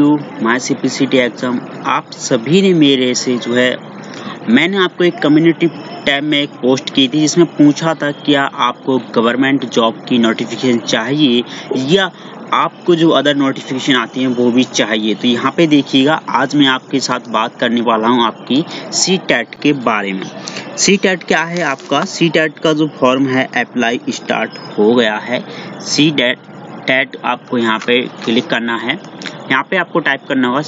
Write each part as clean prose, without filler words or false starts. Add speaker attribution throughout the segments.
Speaker 1: My CPCT exam. आप सभी ने मेरे से मैंने आपको एक कम्युनिटी टैब में एक पोस्ट की थी जिसमें पूछा था क्या आपको गवर्नमेंट जॉब की नोटिफिकेशन चाहिए या आपको जो अदर नोटिफिकेशन आती हैं वो भी चाहिए। तो यहाँ पे देखिएगा, आज मैं आपके साथ बात करने वाला हूँ आपकी सीटेट के बारे में। सीटेट क्या है? आपका सीटेट का जो फॉर्म है अप्लाई स्टार्ट हो गया है। सीटेट आपको यहाँ पे क्लिक करना है। यहाँ पे आपको टाइप करना होगा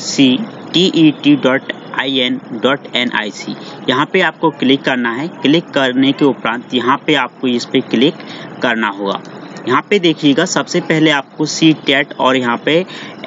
Speaker 1: CTET.in.nic। यहाँ पे आपको क्लिक करना है। क्लिक करने के उपरांत यहाँ पे आपको इस पे क्लिक करना होगा। यहाँ पे देखिएगा, सबसे पहले आपको सीटेट और यहाँ पे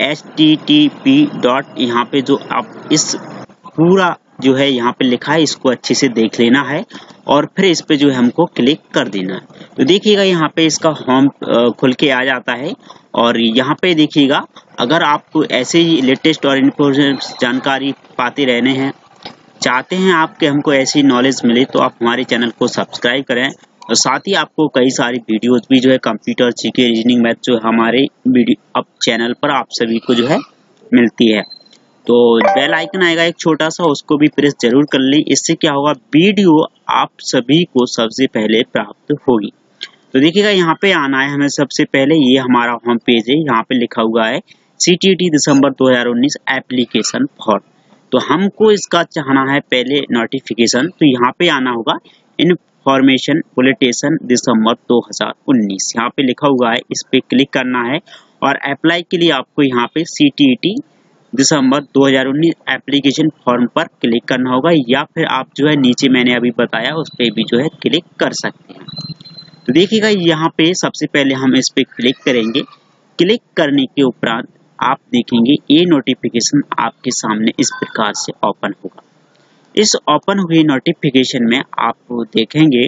Speaker 1: http. यहाँ पे जो आप इस पूरा जो है यहाँ पे लिखा है इसको अच्छे से देख लेना है और फिर इस पे जो है हमको क्लिक कर देना है। तो देखिएगा यहाँ पे इसका होम खुल के आ जाता है और यहाँ पे देखिएगा, अगर आप ऐसे ही लेटेस्ट और इन्फॉर्मेशन जानकारी पाते रहने हैं, चाहते हैं आपके हमको ऐसी नॉलेज मिले, तो आप हमारे चैनल को सब्सक्राइब करें और साथ ही आपको कई सारी वीडियोस भी कंप्यूटर, जीके, रीजनिंग, मैथ हमारे वीडियो अब चैनल पर आप सभी को मिलती है। तो बेल आइकन आएगा एक छोटा सा, उसको भी प्रेस जरूर कर ली। इससे क्या होगा, वीडियो आप सभी को सबसे पहले प्राप्त होगी। तो देखिएगा, यहाँ पे आना है हमें सबसे पहले। ये हमारा होम पेज है। यहाँ पे लिखा हुआ है CTET दिसंबर 2019 एप्लीकेशन फॉर्म। तो हमको इसका चाहना है पहले नोटिफिकेशन। तो यहाँ पे आना होगा इनफॉर्मेशन बुलेटिन दिसंबर 2019। यहाँ पे लिखा हुआ है, इस पे क्लिक करना है और अप्लाई के लिए आपको यहाँ पे CTET दिसंबर 2019 एप्लीकेशन फॉर्म पर क्लिक करना होगा, या फिर आप नीचे मैंने अभी बताया उस पर भी क्लिक कर सकते हैं। तो देखिएगा, यहाँ पे सबसे पहले हम इस पे क्लिक करेंगे। क्लिक करने के उपरांत आप देखेंगे ये नोटिफिकेशन आपके सामने इस प्रकार से ओपन होगा। इस ओपन हुए नोटिफिकेशन में आप देखेंगे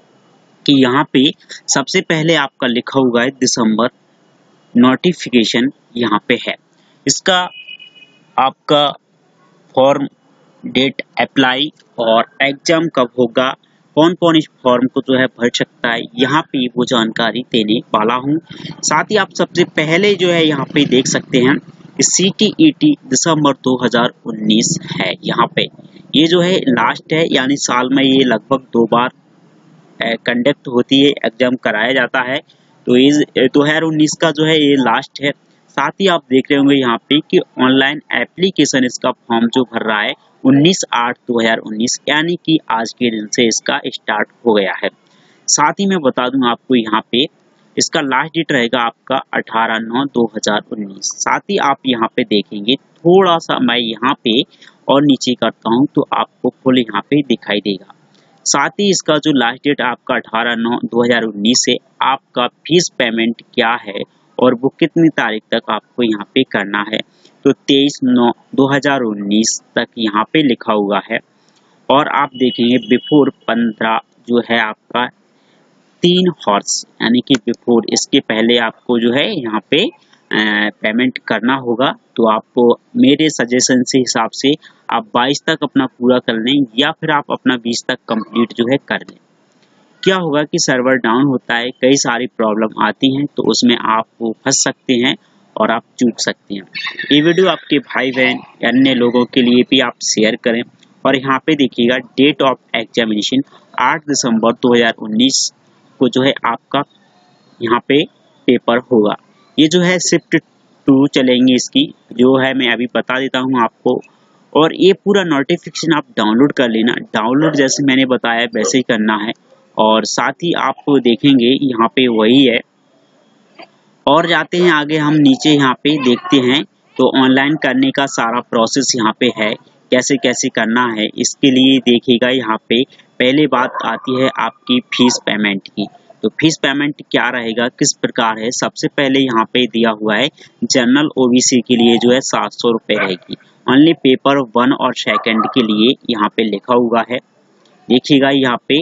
Speaker 1: कि यहाँ पे सबसे पहले आपका लिखा हुआ है दिसंबर नोटिफिकेशन यहाँ पे है। इसका आपका फॉर्म, डेट, अप्लाई और एग्जाम कब होगा, कौन कौन इस फॉर्म को भर सकता है, यहाँ पे वो जानकारी देने वाला हूँ। साथ ही आप सबसे पहले यहाँ पे देख सकते हैं कि CTET दिसंबर 2019 है। यहाँ पे ये लास्ट है, यानी साल में ये लगभग 2 बार कंडक्ट होती है, एग्जाम कराया जाता है। तो ये 2019 का ये लास्ट है। साथ ही आप देख रहे होंगे यहाँ पे कि ऑनलाइन एप्लीकेशन इसका फॉर्म भर रहा है 19/8/2019, यानी कि आज के दिन से इसका स्टार्ट हो गया है। साथ ही मैं बता दूं आपको, यहाँ पे इसका लास्ट डेट रहेगा आपका 18/9/2019। साथ ही आप यहाँ पे देखेंगे, थोड़ा सा मैं यहाँ पे और नीचे करता हूँ तो आपको फुल यहाँ पे दिखाई देगा। साथ ही इसका जो लास्ट डेट आपका 18/9/2019 है। आपका फीस पेमेंट क्या है और वो कितनी तारीख तक आपको यहाँ पे करना है, तो 23/9/2019 तक यहाँ पे लिखा हुआ है। और आप देखेंगे बिफोर 15 आपका 3 हॉर्स, यानी कि बिफोर, इसके पहले आपको यहाँ पे पेमेंट करना होगा। तो आपको मेरे सजेशन से हिसाब से आप 22 तक अपना पूरा कर लें, या फिर आप अपना 20 तक कंप्लीट कर लें। क्या होगा कि सर्वर डाउन होता है, कई सारी प्रॉब्लम आती हैं, तो उसमें आप फंस सकते हैं और आप चूक सकते हैं। ये वीडियो आपके भाई बहन या अन्य लोगों के लिए भी आप शेयर करें। और यहाँ पे देखिएगा, डेट ऑफ एग्जामिनेशन 8 दिसंबर 2019 को आपका यहाँ पे पेपर होगा। ये शिफ्ट 2 चलेंगी, इसकी मैं अभी बता देता हूँ आपको। और ये पूरा नोटिफिकेशन आप डाउनलोड कर लेना। डाउनलोड जैसे मैंने बताया वैसे ही करना है। और साथ ही आप देखेंगे यहाँ पे वही है। और जाते हैं आगे, हम नीचे यहाँ पे देखते हैं तो ऑनलाइन करने का सारा प्रोसेस यहाँ पे है, कैसे कैसे करना है। इसके लिए देखिएगा, यहाँ पे पहले बात आती है आपकी फीस पेमेंट की। तो फीस पेमेंट क्या रहेगा, किस प्रकार है। सबसे पहले यहाँ पे दिया हुआ है जनरल OBC के लिए 700 रुपये रहेगी। ओनली पेपर 1 और 2 के लिए यहाँ पे लिखा हुआ है। देखिएगा, यहाँ पे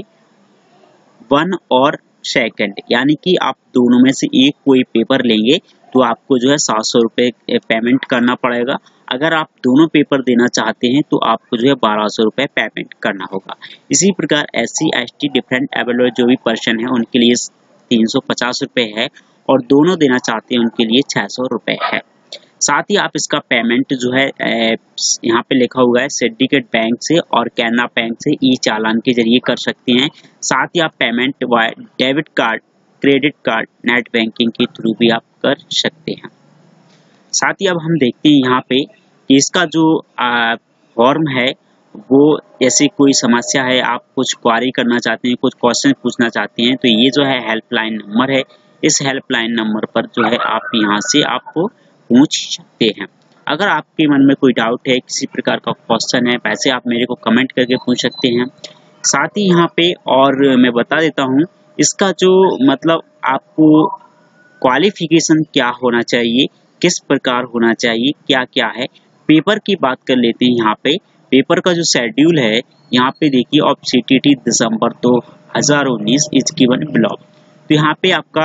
Speaker 1: 1 और 2, यानी कि आप दोनों में से एक कोई पेपर लेंगे तो आपको 700 रुपये पेमेंट करना पड़ेगा। अगर आप दोनों पेपर देना चाहते हैं तो आपको 1200 रुपये पेमेंट करना होगा। इसी प्रकार SC ST डिफरेंट एबल जो भी पर्सन है उनके लिए 350 रुपये है, और दोनों देना चाहते हैं उनके लिए 600 रुपये है। साथ ही आप इसका पेमेंट जो है यहाँ पे लिखा हुआ है सिंडिकेट बैंक से और कैनरा बैंक से ई चालान के जरिए कर सकते हैं। साथ ही आप payment debit card, credit card, net banking के थ्रू भी आप कर सकते हैं। साथ ही अब हम देखते हैं यहाँ पे कि इसका जो फॉर्म है वो जैसे कोई समस्या है, आप कुछ क्वारी करना चाहते हैं, कुछ क्वेश्चन पूछना चाहते हैं, तो ये जो है हेल्पलाइन नंबर है। इस हेल्पलाइन नंबर पर जो है आप यहाँ से आपको पूछ सकते हैं। अगर आपके मन में कोई डाउट है, किसी प्रकार का क्वेश्चन है, वैसे आप मेरे को कमेंट करके पूछ सकते हैं। साथ ही यहाँ पे और मैं बता देता हूँ इसका जो मतलब आपको क्वालिफिकेशन क्या होना चाहिए, किस प्रकार होना चाहिए, क्या क्या है। पेपर की बात कर लेते हैं। यहाँ पे पेपर का जो शेड्यूल है यहाँ पे देखिए, of CTT December 2019 is given below. तो यहाँ पे आपका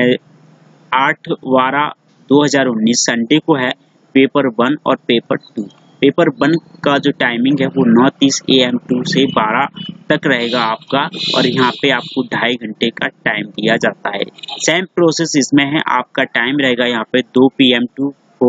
Speaker 1: 8/12/2019 संडे को है पेपर 1 और पेपर 2। पेपर 1 का जो टाइमिंग है वो 9:30 AM टू से 12 तक रहेगा आपका, और यहाँ पे आपको 2.5 घंटे का टाइम दिया जाता है। सेम प्रोसेस इसमें है, आपका टाइम रहेगा यहाँ पे 2 PM टू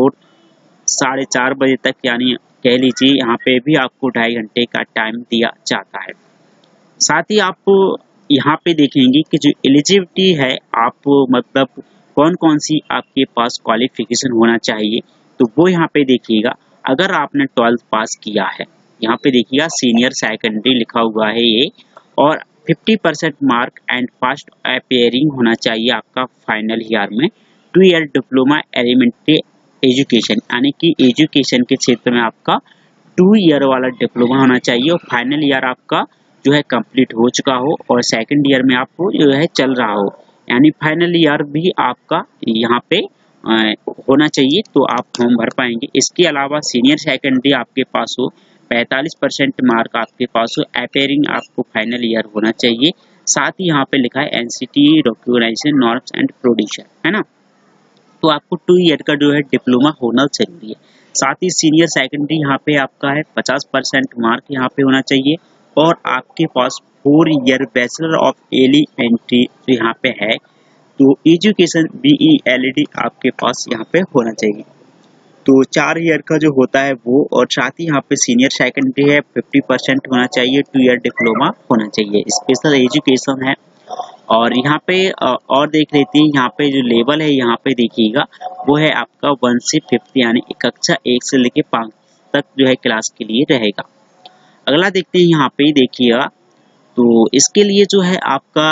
Speaker 1: 4-4:30 बजे तक, यानी कह लीजिए यहाँ पे भी आपको 2.5 घंटे का टाइम दिया जाता है। साथ ही आप यहाँ पे देखेंगे कि जो एलिजिबिलिटी है, आप मतलब कौन कौन सी आपके पास क्वालिफिकेशन होना चाहिए, तो वो यहाँ पे देखिएगा। अगर आपने 12th पास किया है, यहाँ पे देखिएगा सीनियर सेकेंडरी लिखा हुआ है ये, और 50% मार्क एंड फर्स्ट अपीयरिंग होना चाहिए आपका फाइनल ईयर में। 2 ईयर डिप्लोमा एलिमेंट्री एजुकेशन, यानी कि एजुकेशन के क्षेत्र में आपका 2 ईयर वाला डिप्लोमा होना चाहिए, और फाइनल ईयर आपका जो है कंप्लीट हो चुका हो और सेकंड ईयर में आपको जो है चल रहा हो, यानी फाइनल ईयर भी आपका यहाँ पे होना चाहिए, तो आप फॉर्म भर पाएंगे। इसके अलावा सीनियर सेकेंडरी आपके पास हो, 45% मार्क आपके पास हो, अपीयरिंग आपको फाइनल ईयर होना चाहिए। साथ ही यहाँ पे लिखा है NCT documentation norms and producer, है ना। तो आपको 2 ईयर का जो है डिप्लोमा होना जरूरी है। साथ ही सीनियर सेकेंडरी यहाँ पे आपका है 50% मार्क यहाँ पे होना चाहिए, और आपके पास 4 ईयर बैचलर ऑफ एलिमेंट्री जो यहाँ पे है, तो एजुकेशन BE-LED आपके पास यहाँ पे होना चाहिए। तो 4 ईयर का जो होता है वो, और साथ ही यहाँ पे सीनियर सेकेंडरी है 50% होना चाहिए, 2 ईयर डिप्लोमा होना चाहिए, स्पेशल एजुकेशन है। और यहाँ पे और देख लेते हैं, यहाँ पे जो लेवल है यहाँ पे देखिएगा वो है आपका 1 से 5, यानी कक्षा 1 से लेके 5 तक जो है क्लास के लिए रहेगा। अगला देखते हैं, यहाँ पे देखिएगा तो इसके लिए जो है आपका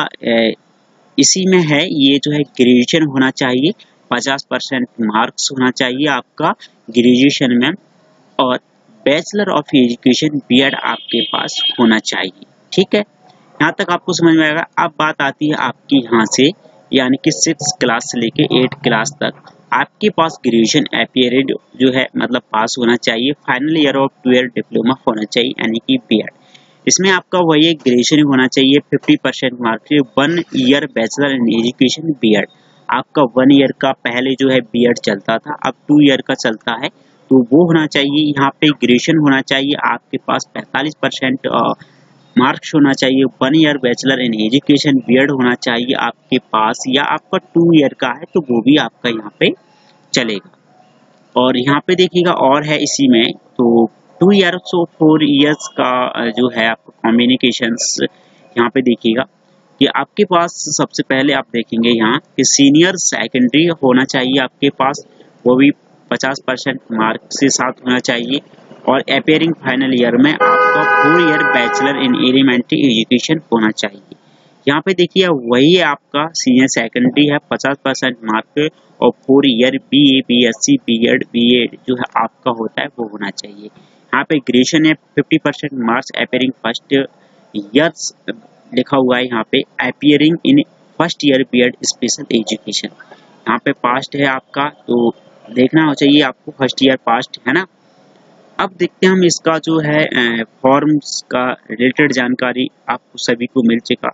Speaker 1: इसी में है, ये जो है ग्रेजुएशन होना चाहिए, 50% मार्क्स होना चाहिए आपका ग्रेजुएशन में, और बैचलर ऑफ एजुकेशन BEd आपके पास होना चाहिए। ठीक है, यहाँ तक आपको समझ में आएगा। अब बात आती है आपकी यहाँ से, यानी कि 6 क्लास से लेके 8 क्लास तक आपके पास ग्रेजुएशन अपीयरेड जो है मतलब पास होना चाहिए, final year of 2 year diploma होना चाहिए, यानी कि BEd। इसमें आपका वही ग्रेजुएशन होना चाहिए 50% marks, 1 year bachelor in education BEd। आपका 1 ईयर का पहले जो है BEd चलता था, अब 2 ईयर का चलता है, तो वो होना चाहिए। यहाँ पे ग्रेजुएशन होना चाहिए आपके पास 45% मार्क्स होना चाहिए, 1 year bachelor in education BEd होना चाहिए आपके पास, या आपका 2 ईयर का है तो वो भी आपका यहाँ पे चलेगा। और यहाँ पे देखिएगा और है इसी में, तो 2 ईयर्स और 4 ईयर्स का जो है आपका कम्युनिकेशंस, यहाँ पे देखिएगा कि आपके पास सबसे पहले आप देखेंगे यहाँ कि सीनियर सेकेंडरी होना चाहिए आपके पास, वो भी 50% मार्क से साथ होना चाहिए, और अपीयरिंग फाइनल ईयर में आपका 4 year bachelor in elementary education होना चाहिए। यहाँ पे देखिए वही है आपका सीनियर सेकेंडरी है 50% मार्क, और 4 year BA BSc BEd BEd जो है आपका होता है वो होना चाहिए। यहाँ पे ग्रेजुएशन है 50% मार्क्स, अपीयरिंग फर्स्ट ईयर्स लिखा हुआ है यहाँ पे, appearing in first year BEd special education, यहाँ पे पास्ट है आपका, तो देखना हो चाहिए आपको फर्स्ट ईयर पास्ट, है ना। अब देखते हैं हम इसका जो है फॉर्म्स का रिलेटेड जानकारी आपको सभी को मिल चुका।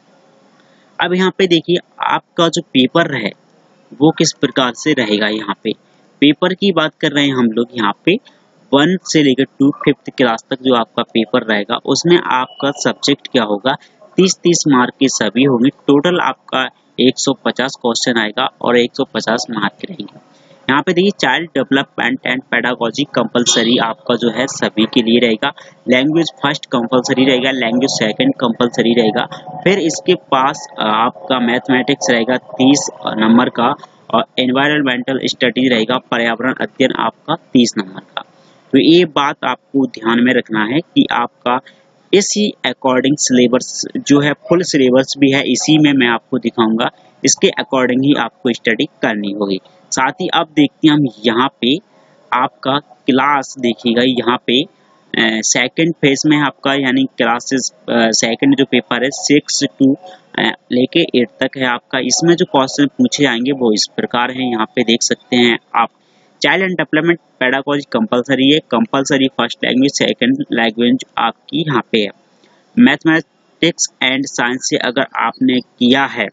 Speaker 1: अब यहाँ पे देखिए आपका जो पेपर है वो किस प्रकार से रहेगा। यहाँ पे पेपर की बात कर रहे हैं हम लोग, यहाँ पे 1 से लेकर 2 5th क्लास तक जो आपका पेपर रहेगा उसमें आपका सब्जेक्ट क्या होगा, 30-30 मार्क के सभी होंगे। टोटल आपका 150 क्वेश्चन आएगा और 150 मार्क रहेंगे। यहाँ पे देखिए child development and pedagogy compulsory आपका जो है सभी के लिए रहेगा। लैंग्वेज फर्स्ट कंपलसरी रहेगा, लैंग्वेज सेकंड कंपलसरी रहेगा। फिर इसके पास आपका मैथमेटिक्स रहेगा 30 नंबर का, और एनवायरमेंटल स्टडी रहेगा, पर्यावरण अध्ययन आपका 30 नंबर का। तो ये बात आपको ध्यान में रखना है कि आपका इसी अकॉर्डिंग सिलेबस जो है, फुल सिलेबस भी है, इसी में मैं आपको दिखाऊंगा, इसके अकॉर्डिंग ही आपको स्टडी करनी होगी। साथ ही अब देखते हैं हम यहाँ पे आपका क्लास देखिएगा, यहाँ पे सेकंड फेज में आपका यानी क्लासेस सेकंड जो पेपर है 6 to लेके 8 तक है आपका। इसमें जो क्वेश्चन पूछे जाएंगे वो इस प्रकार हैं, यहाँ पे देख सकते हैं आप। Child and development pedagogy compulsory है, compulsory first language second language आपकी यहाँ पे है। मैथमेटिक्स एंड साइंस से अगर आपने किया है,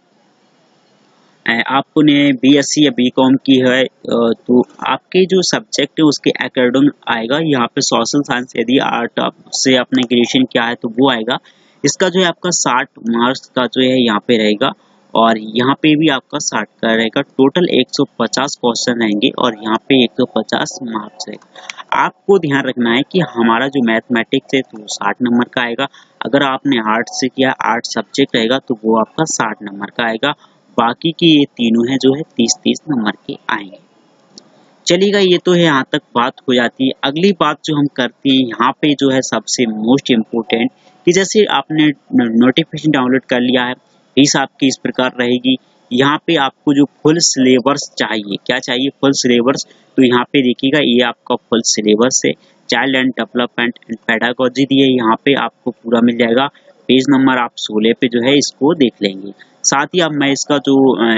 Speaker 1: आपने बीएससी या बीकॉम की है, तो आपके जो सब्जेक्ट है उसके अकॉर्डिंग आएगा। यहाँ पे सोशल साइंस यदि आर्ट से आपने ग्रेजुएशन किया है तो वो आएगा। इसका जो है आपका 60 मार्क्स का जो है यहाँ पे रहेगा, और यहाँ पे भी आपका 60 का रहेगा। टोटल 150 क्वेश्चन रहेंगे और यहाँ पे 150 मार्क्स रहेगा। आपको ध्यान रखना है कि हमारा जो मैथमेटिक्स है तो 60 नंबर का आएगा। अगर आपने आर्ट से किया, आर्ट सब्जेक्ट रहेगा तो वो आपका 60 नंबर का आएगा। बाकी की ये तीनों है जो है 30-30 नंबर के आएंगे। चलिएगा, ये तो है, यहाँ तक बात हो जाती है। अगली बात जो हम करते हैं यहाँ पे जो है सबसे मोस्ट इम्पोर्टेंट, कि जैसे आपने नोटिफिकेशन डाउनलोड कर लिया है, फीस आपकी इस प्रकार रहेगी। यहाँ पे आपको जो फुल सिलेबस चाहिए, क्या चाहिए, फुल सिलेबस। तो यहाँ पे देखिएगा ये आपका फुल सिलेबस है। Child and development and pedagogy दिए, यहाँ पे आपको पूरा मिल जाएगा। पेज नंबर आप 16 पे जो है इसको देख लेंगे। साथ ही अब मैं इसका जो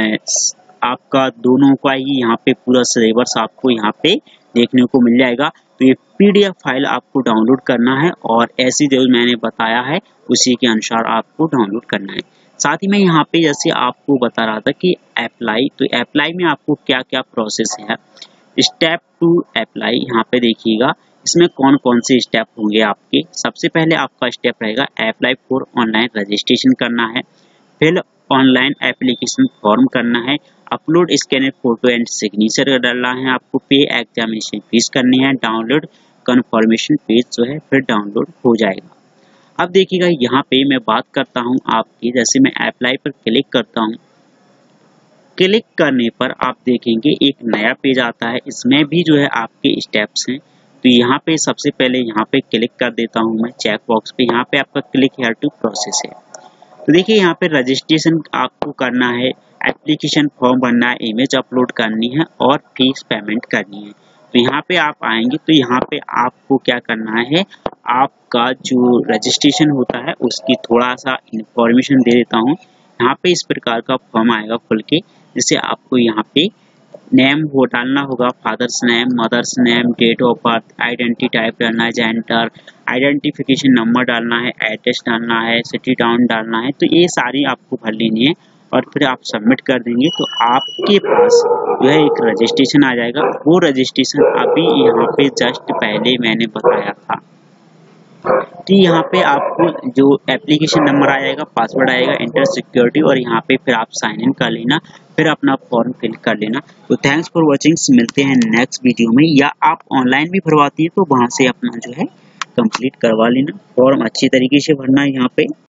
Speaker 1: आपका दोनों का ही यहाँ पे पूरा सिलेबस आपको यहाँ पे देखने को मिल जाएगा। तो ये पीडीएफ फाइल आपको डाउनलोड करना है, और ऐसी जो मैंने बताया है उसी के अनुसार आपको डाउनलोड करना है। साथ ही मैं यहाँ पे जैसे आपको बता रहा था कि अप्लाई, तो अप्लाई में आपको क्या क्या प्रोसेस है। स्टेप 2 अप्लाई, यहाँ पे देखिएगा इसमें कौन कौन से स्टेप होंगे आपके। सबसे पहले आपका स्टेप रहेगा अप्लाई फॉर ऑनलाइन रजिस्ट्रेशन करना है, फिर ऑनलाइन एप्लीकेशन फॉर्म करना है, upload scanner photo and signature डालना है, आपको पे एग्जामिनेशन फीस करनी है, डाउनलोड कन्फर्मेशन पेज जो है फिर डाउनलोड हो जाएगा। अब देखिएगा यहाँ पे मैं बात करता हूँ आपकी, जैसे मैं अप्लाई पर क्लिक करता हूँ, क्लिक करने पर आप देखेंगे एक नया पेज आता है। इसमें भी जो है आपके स्टेप्स हैं। तो यहाँ पे सबसे पहले यहाँ पे क्लिक कर देता हूँ मैं चेक बॉक्स पे, यहाँ पे आपका क्लिक हेयर टू प्रोसेस है। तो देखिए यहाँ पे रजिस्ट्रेशन आपको करना है, एप्लीकेशन फॉर्म भरना है, इमेज अपलोड करनी है और फीस पेमेंट करनी है। तो यहाँ पे आप आएंगे तो यहाँ पे आपको क्या करना है, आपका जो रजिस्ट्रेशन होता है उसकी थोड़ा सा इंफॉर्मेशन दे देता हूँ। यहाँ पे इस प्रकार का फॉर्म आएगा खुल के, जिसे आपको यहाँ पे नेम वो डालना होगा, father's name, mother's name, date of birth, identity type डालना है, जेंडर, आइडेंटिफिकेशन नंबर डालना है, एड्रेस डालना है, सिटी टाउन डालना है। तो ये सारी आपको भर लेनी है और फिर आप सबमिट कर देंगे तो आपके पास जो है एक रजिस्ट्रेशन आ जाएगा। वो रजिस्ट्रेशन अभी यहाँ पे जस्ट पहले मैंने बताया था कि यहाँ पे आपको जो एप्लीकेशन नंबर आ जाएगा, पासवर्ड आएगा, इंटर सिक्योरिटी, और यहाँ पे फिर आप साइन इन कर लेना, फिर अपना फॉर्म फिल कर लेना। तो थैंक्स फॉर वॉचिंग, मिलते हैं नेक्स्ट वीडियो में। या आप ऑनलाइन भी भरवाती हैं तो वहाँ से अपना जो है कंप्लीट करवा लेना। फॉर्म अच्छी तरीके से भरना है यहाँ पे।